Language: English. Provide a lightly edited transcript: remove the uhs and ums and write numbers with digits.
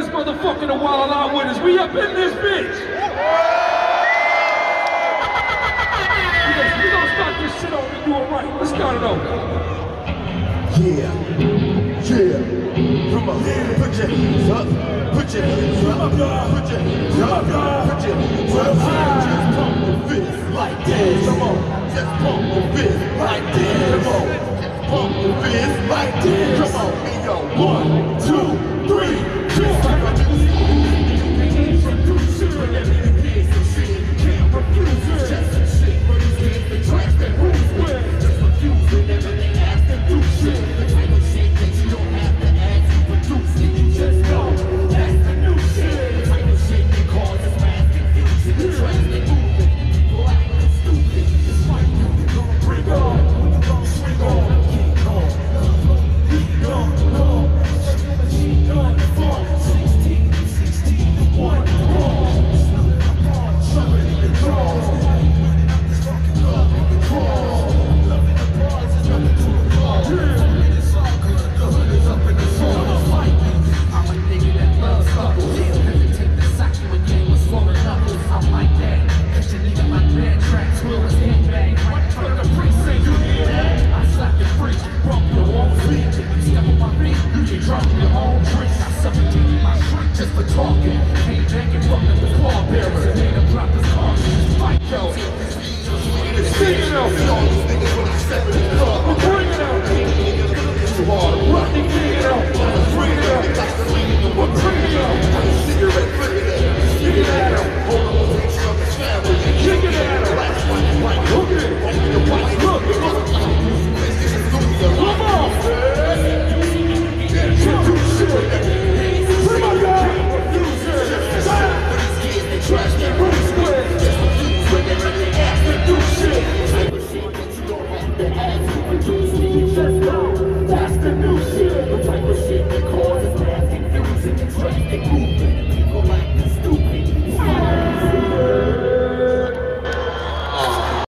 baddest motherfucker to Wild Out with us. We up in this bitch. We gonna start this shit over and do it right. Let's start it over. Yeah. Come on, put your hands up. Put your hands up. Put your hands up. Put your hands up. Just pump the fist like this. Come on, just pump the fist like this. Come on, just pump the fist like this. Come on, and yo, 1, 2.